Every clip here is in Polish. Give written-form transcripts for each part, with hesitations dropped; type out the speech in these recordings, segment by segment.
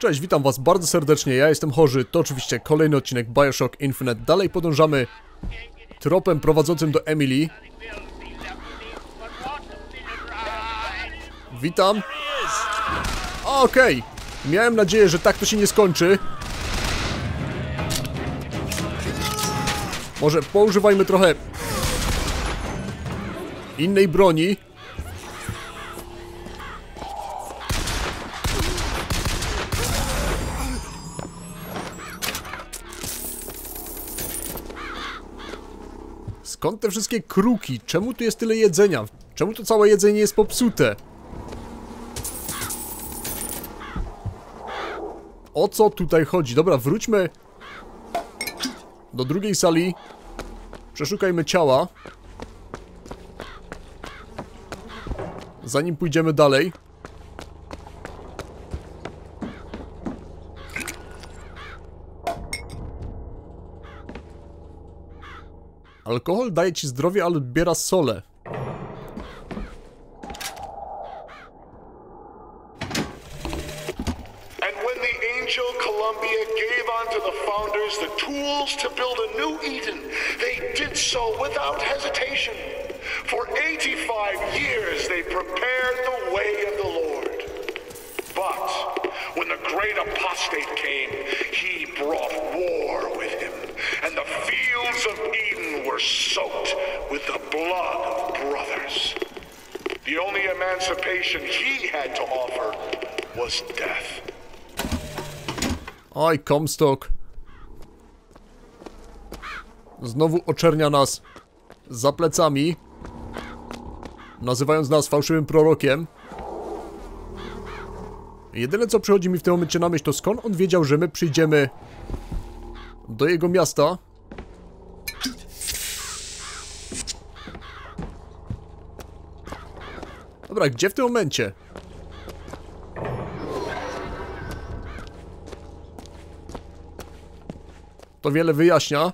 Cześć, witam was bardzo serdecznie, ja jestem Horzy, to oczywiście kolejny odcinek BioShock Infinite. Dalej podążamy tropem prowadzącym do Emily. Witam. Okej. Miałem nadzieję, że tak to się nie skończy. Może poużywajmy trochę innej broni. Skąd te wszystkie kruki? Czemu tu jest tyle jedzenia? Czemu to całe jedzenie jest popsute? O co tutaj chodzi? Dobra, wróćmy do drugiej sali. Przeszukajmy ciała, zanim pójdziemy dalej. Alkohol daje ci zdrowie, ale odbiera solę. And when the angel Columbia gave unto the founders the tools to build a new Eden, they did so without hesitation. For 85 years they prepared the way of the Lord. But when the great apostate came, he brought war with him, and the fields of Eden were soaked with the blood of brothers. The only emancipation he had to offer was death. Oj, Comstock. Znowu oczernia nas za plecami, nazywając nas fałszywym prorokiem. Jedyne co przychodzi mi w tym momencie na myśl, to skąd on wiedział, że my przyjdziemy do jego miasta. Dobra, gdzie w tym momencie? To wiele wyjaśnia.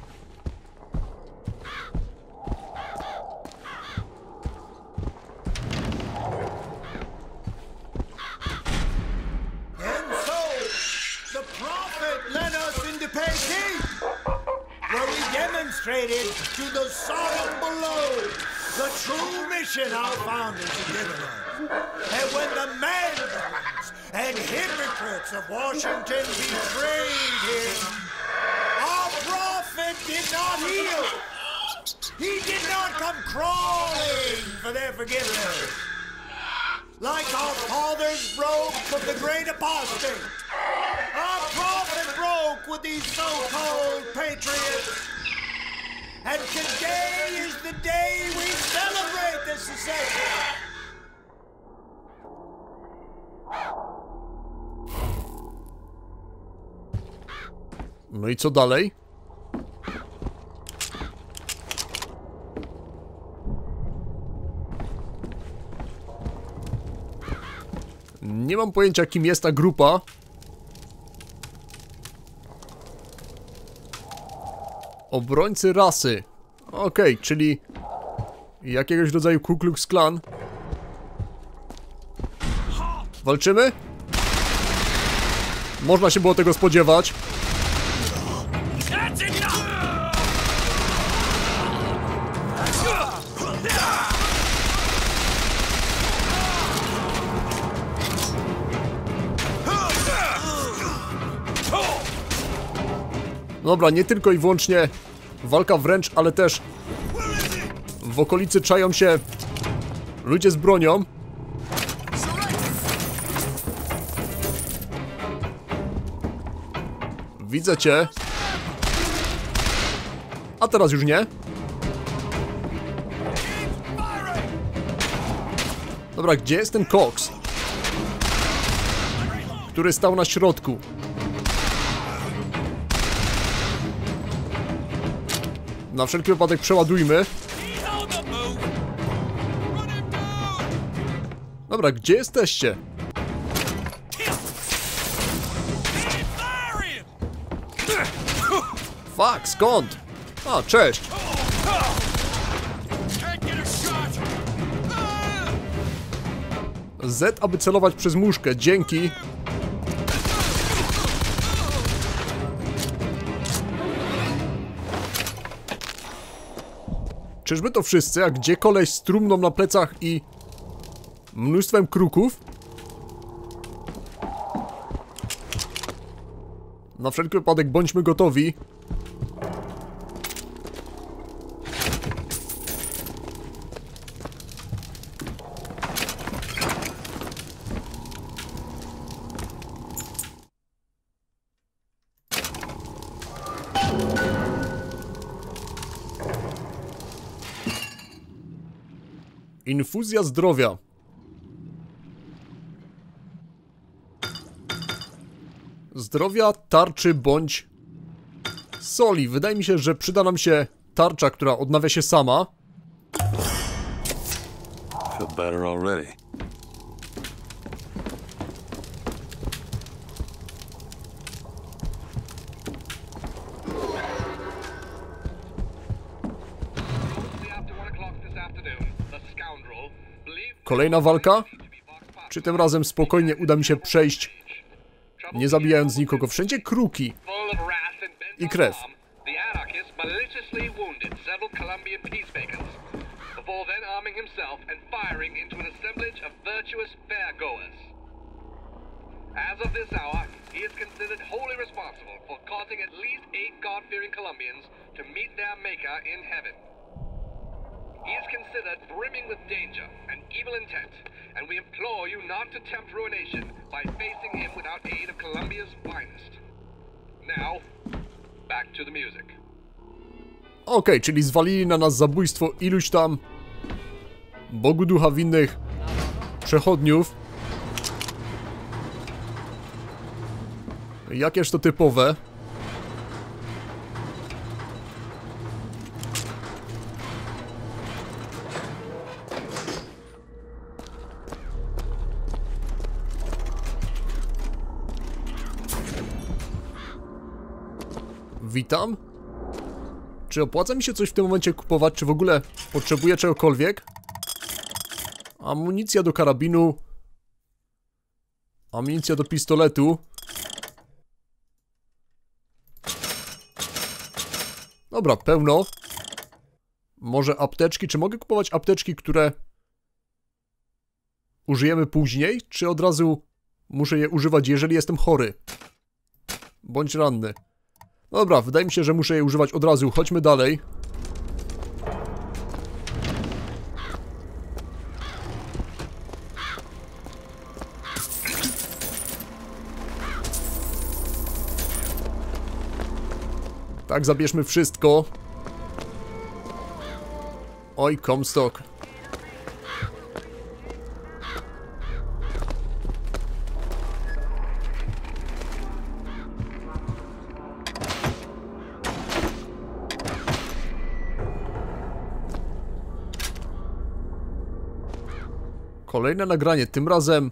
To the Sodom below, the true mission our founders have given us. And when the madmen and hypocrites of Washington betrayed him, our prophet did not heal. He did not come crawling for their forgiveness. Like our fathers broke with the great apostate, our prophet broke with these so-called patriots. And today is the day we celebrate this secession. No i co dalej? Nie mam pojęcia, kim jest ta grupa. Obrońcy rasy. Okej, czyli jakiegoś rodzaju Ku Klux Klan. Walczymy? Można się było tego spodziewać. Dobra, nie tylko i wyłącznie walka wręcz, ale też w okolicy czają się ludzie z bronią. Widzę cię. A teraz już nie. Dobra, gdzie jest ten Cox, który stał na środku? Na wszelki wypadek przeładujmy. Dobra, gdzie jesteście? Fuck, skąd? A, cześć. Z, aby celować przez muszkę. Dzięki. Czyżby to wszyscy? A gdzie koleś z trumną na plecach i mnóstwem kruków? Na wszelki wypadek bądźmy gotowi. Infuzja zdrowia. Zdrowia, tarczy bądź soli. Wydaje mi się, że przyda nam się tarcza, która odnawia się sama. Feel better already. Kolejna walka? Czy tym razem spokojnie uda mi się przejść, nie zabijając nikogo? Wszędzie kruki i krew. As of this hour, he is considered wholly responsible for causing at least 8 God-fearing Colombians to meet their Maker in heaven. He is considered brimming with danger and evil intent, and we implore you not to tempt ruination by facing him without aid of Colombia's finest. Now, back to the music. Okej, czyli zwalili na nas zabójstwo iluś tam Bogu ducha winnych przechodniów. Jakież to typowe. Witam. Czy opłaca mi się coś w tym momencie kupować? Czy w ogóle potrzebuję czegokolwiek? Amunicja do karabinu. Amunicja do pistoletu. Dobra, pełno. Może apteczki? Czy mogę kupować apteczki, które użyjemy później? Czy od razu muszę je używać, jeżeli jestem chory? Bądź ranny. Dobra, wydaje mi się, że muszę je używać od razu. Chodźmy dalej. Tak, zabierzmy wszystko. Oj, Comstock. Kolejne nagranie, tym razem...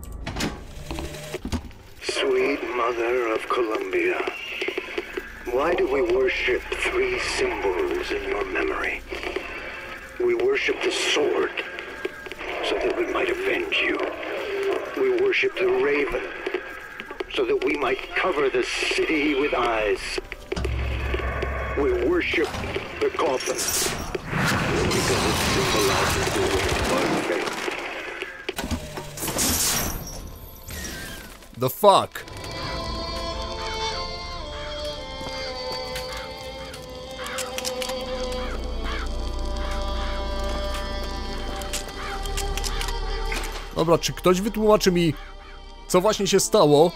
Sweet mother of Columbia, why do we worship 3 symbols in your memory? We worship the sword, so that we might avenge you. We worship the raven, so that we might cover the city with eyes. We worship the coffin, because it symbolizes the way of our faith. The fuck? Dobra, czy ktoś wytłumaczy mi, co właśnie się stało?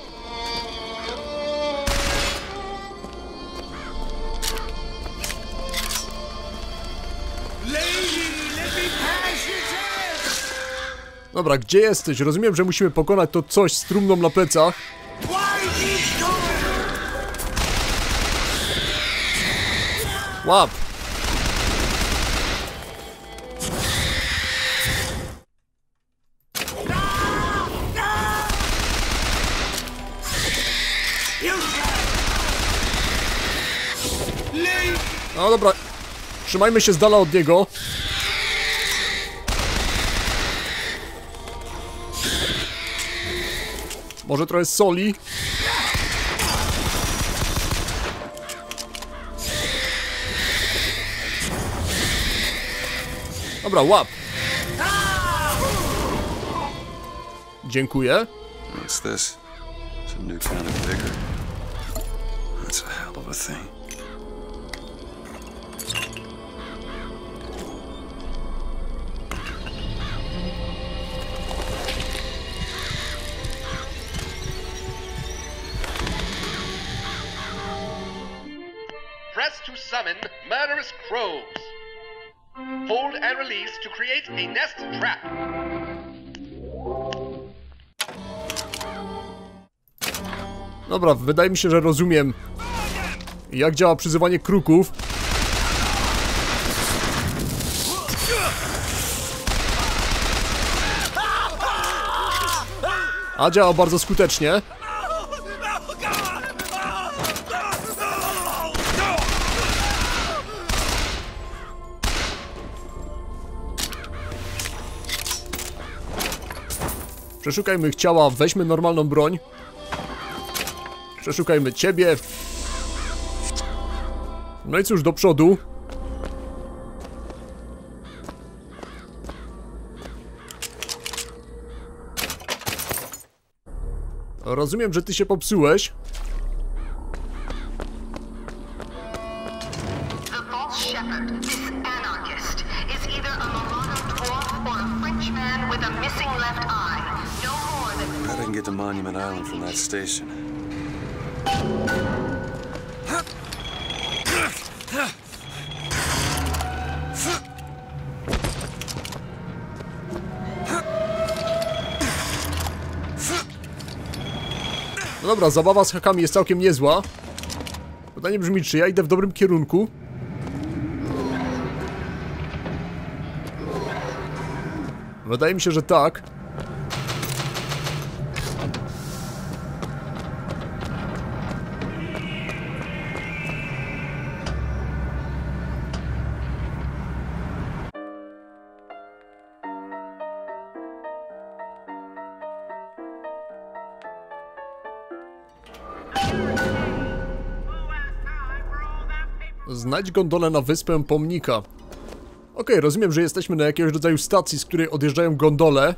Dobra, gdzie jesteś? Rozumiem, że musimy pokonać to coś z trumną na plecach. Łap! No dobra, trzymajmy się z dala od niego. Może trochę soli. Dobra, łap. Dziękuję. What's this? Some new kind of vigor. That's a hell of a thing. Press to summon murderous crows. Hold and release to create a nest trap. Dobra, wydaje mi się, że rozumiem, jak działa przyzywanie kruków. A działa bardzo skutecznie. Przeszukajmy ich ciała, weźmy normalną broń. Przeszukajmy ciebie. No i cóż, do przodu. Rozumiem, że ty się popsułeś. The false shepherd, this anarchist, is either a mulatto dwarf or a Frenchman with a missing left eye. No more than... I can get to Monument Island from that station. No dobra, zabawa z hakami jest całkiem niezła. Pytanie brzmi, czy ja idę w dobrym kierunku? Wydaje mi się, że tak. Znajdź gondolę na wyspę pomnika. Okej, rozumiem, że jesteśmy na jakiegoś rodzaju stacji, z której odjeżdżają gondole.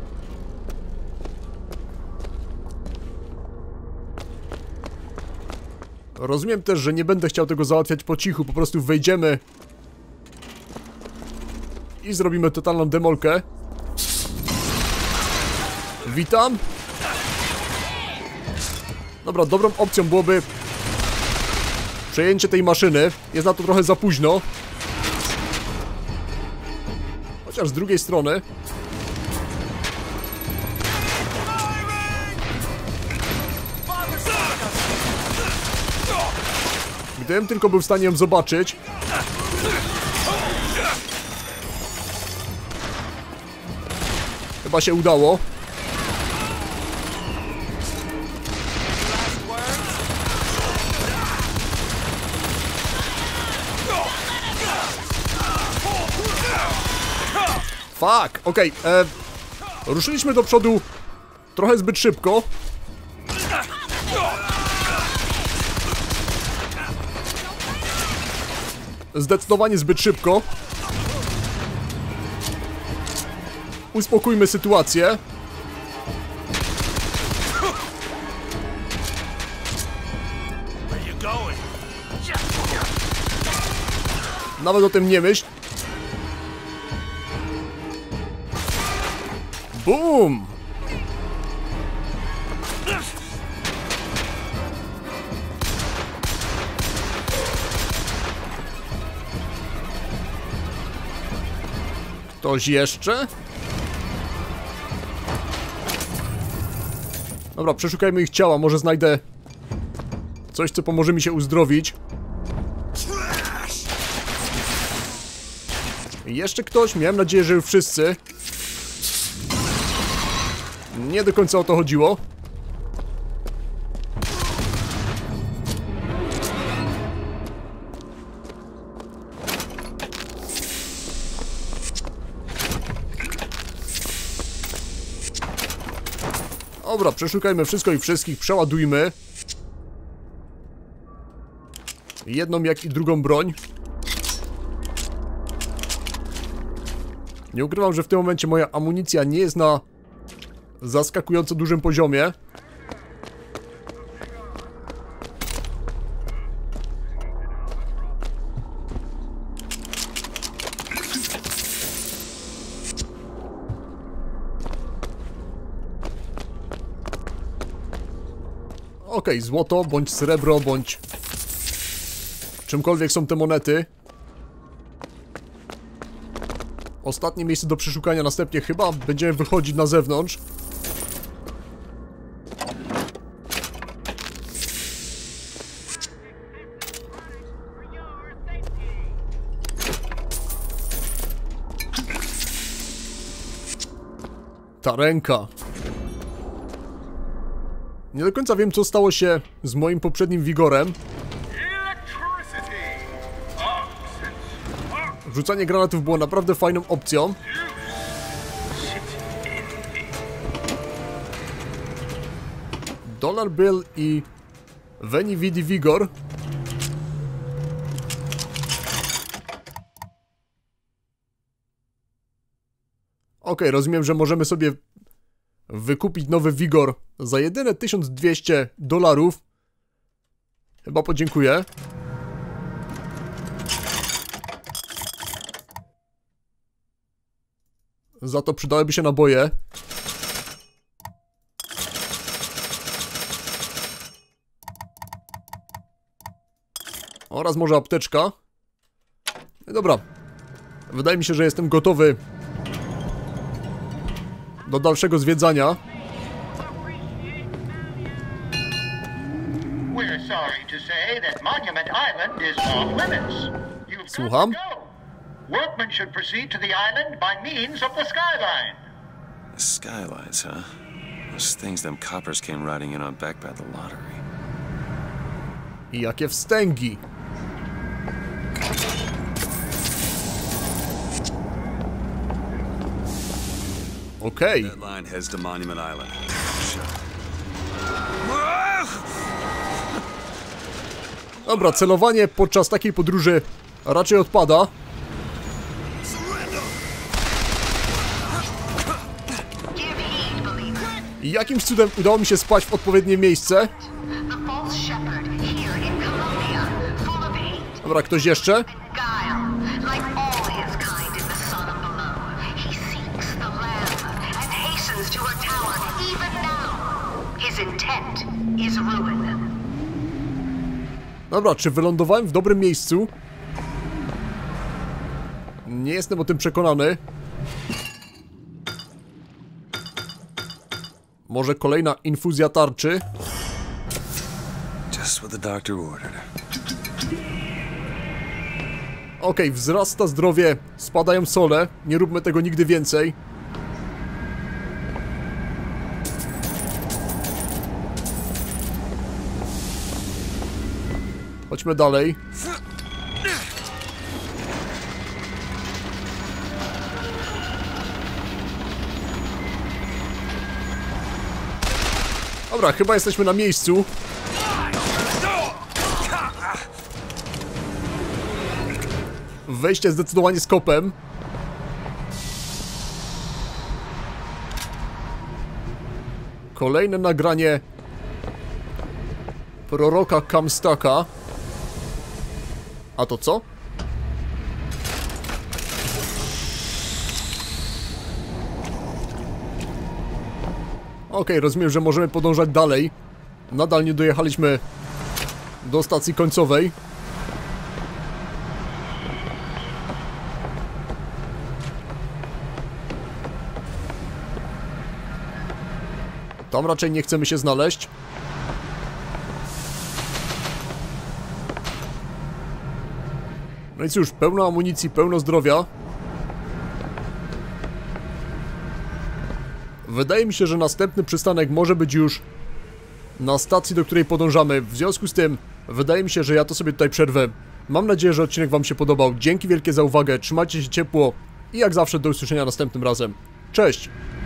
Rozumiem też, że nie będę chciał tego załatwiać po cichu, po prostu wejdziemy i zrobimy totalną demolkę. Witam. Dobra, dobrą opcją byłoby przejęcie tej maszyny. Jest na to trochę za późno. Chociaż z drugiej strony gdybym tylko był w stanie ją zobaczyć. Chyba się udało. Fuck, okej, ruszyliśmy do przodu trochę zbyt szybko. Zdecydowanie zbyt szybko. Uspokójmy sytuację. Nawet o tym nie myśl. Boom! Ktoś jeszcze? Dobra, przeszukajmy ich ciała, może znajdę coś, co pomoże mi się uzdrowić. Jeszcze ktoś? Miałem nadzieję, że już wszyscy. Nie do końca o to chodziło. Dobra, przeszukajmy wszystko i wszystkich, przeładujmy. Jedną jak i drugą broń. Nie ukrywam, że w tym momencie moja amunicja nie jest na zaskakująco dużym poziomie. Okej, złoto, bądź srebro, bądź czymkolwiek są te monety. Ostatnie miejsce do przeszukania, następnie chyba będziemy wychodzić na zewnątrz. Ta ręka. Nie do końca wiem, co stało się z moim poprzednim wigorem. Rzucanie granatów było naprawdę fajną opcją. Dollar Bill i Veni Vidi Vigor. Okej, rozumiem, że możemy sobie wykupić nowy wigor za jedyne $1200. Chyba podziękuję. Za to przydałyby się naboje. Oraz może apteczka. Dobra. Wydaje mi się, że jestem gotowy do dalszego zwiedzania. We're sorry to say that Monument Island is off limits. You've Słucham? got to go. Workmen should proceed to the island by means of the skyline. Skylines, huh? Those things them coppers came riding in on back by the lottery. I jakie wstęgi. Okej. That line heads to Monument Island. Dobra, celowanie podczas takiej podróży raczej odpada. I jakimś cudem udało mi się spać w odpowiednie miejsce. Dobra, ktoś jeszcze? Dobra, czy wylądowałem w dobrym miejscu? Nie jestem o tym przekonany. Może kolejna infuzja tarczy? Just what the doctor ordered. Okej, wzrasta zdrowie, spadają sole. Nie róbmy tego nigdy więcej. Chodźmy dalej. Dobra, chyba jesteśmy na miejscu. Wejście zdecydowanie z kopem. Kolejne nagranie proroka Comstocka. A to co? Okej, rozumiem, że możemy podążać dalej. Nadal nie dojechaliśmy do stacji końcowej. Tam raczej nie chcemy się znaleźć. No i cóż, pełno amunicji, pełno zdrowia. Wydaje mi się, że następny przystanek może być już na stacji, do której podążamy. W związku z tym, wydaje mi się, że ja to sobie tutaj przerwę. Mam nadzieję, że odcinek wam się podobał. Dzięki wielkie za uwagę, trzymajcie się ciepło i jak zawsze do usłyszenia następnym razem. Cześć!